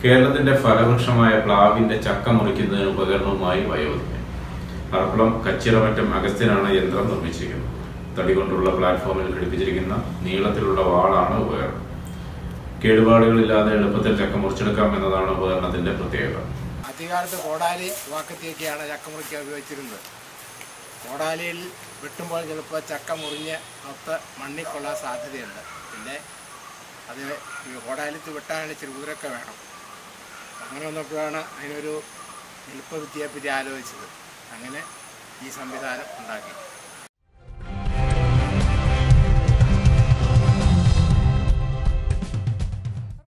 കേരളത്തിന്റെ ഫലവൃക്ഷമായ പ്ലാവിന്റെ ചക്ക മുറിക്കുന്നതിന് ഉപകരണവുമായി വയോധികൻ. പറക്കുളം കച്ചിറമറ്റം അഗസ്ത്യനാണ് യന്ത്രം നിർമ്മിച്ചിരിക്കുന്നത്. തടി കൊണ്ടുള്ള പ്ലാറ്റ്ഫോമിൽ ഘടിപ്പിച്ചിരിക്കുന്ന നീളത്തിലുള്ള വാളാണ് ഉപകരണം. കേടുപാടുകളില്ലാതെ എളുപ്പത്തിൽ ചക്ക മുറിച്ചെടുക്കാം എന്നതാണ് ഉപകരണത്തിന്റെ പ്രത്യേകത. ആദ്യകാലത്ത് കോടാലി വാക്കത്തിയൊക്കെയാണ് ചക്ക മുറിക്കാൻ ഉപയോഗിച്ചിരുന്നത്. കോടാലിയിൽ വെട്ടുമ്പോൾ ചിലപ്പോൾ ചക്ക മുറിഞ്ഞ് മൊത്ത മണ്ണിൽ കൊള്ളാൻ സാധ്യതയുണ്ട്. പിന്നെ അത് കോടാലിത്ത് വെട്ടാനാണ് ഇച്ചിരി ഊരൊക്കെ വേണം. അങ്ങനെ വന്നപ്പോഴാണ് അതിനൊരു എളുപ്പവിദ്യയെപ്പറ്റി ആലോചിച്ചത്. അങ്ങനെ ഈ സംവിധാനം ഉണ്ടാക്കി.